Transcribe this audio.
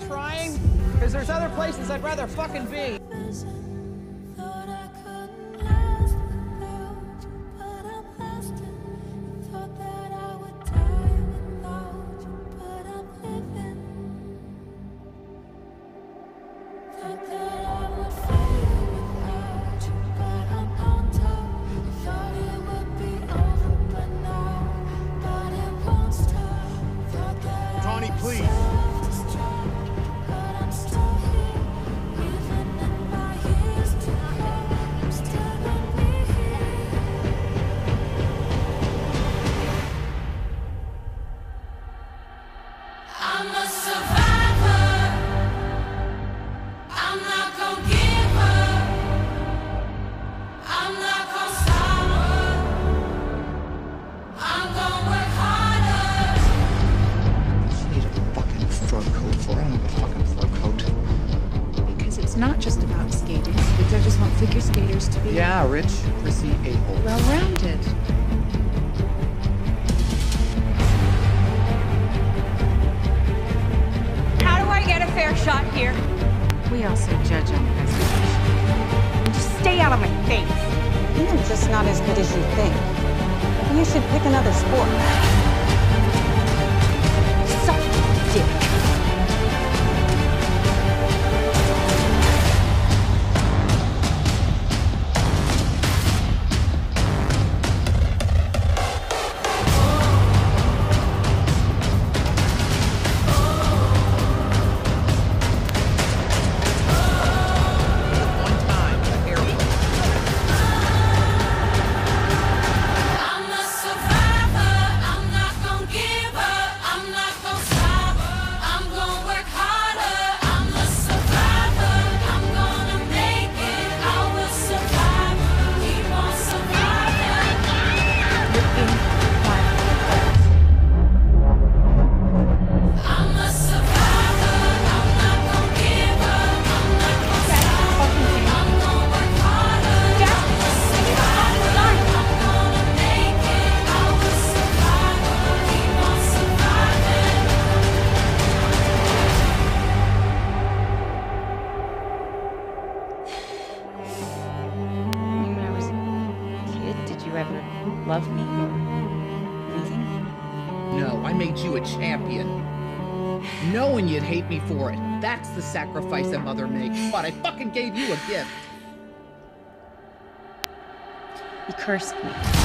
trying? Because there's other places I'd rather fucking be. Tony, please. I'm a survivor. I'm not gonna give up. I'm not gonna stop her. I'm gonna work harder. You need a fucking fur coat for it. I don't have a fucking fur coat. Because it's not just about skating. I just want figure skaters to be Rich, prissy a-hole. well-rounded. How do I get a fair shot here? We also judge on presentation. Just stay out of my face. You're just not as good as you think. You should pick another sport. Suck dick. One time, a airplane. I'm a survivor. I'm not gonna give up. I'm not gonna stop. I'm gonna work harder. I'm a survivor. I'm gonna make it. I will survive. Keep on surviving. I'm a survivor. I'm not gonna give up. I'm not gonna stop. I'm gonna work harder. I'm a survivor. I'm gonna make it. I will survive. Keep on surviving. When I was a kid, did you ever love me or anything? No, I made you a champion. Knowing you'd hate me for it. That's the sacrifice a mother makes. But I fucking gave you a gift. You cursed me.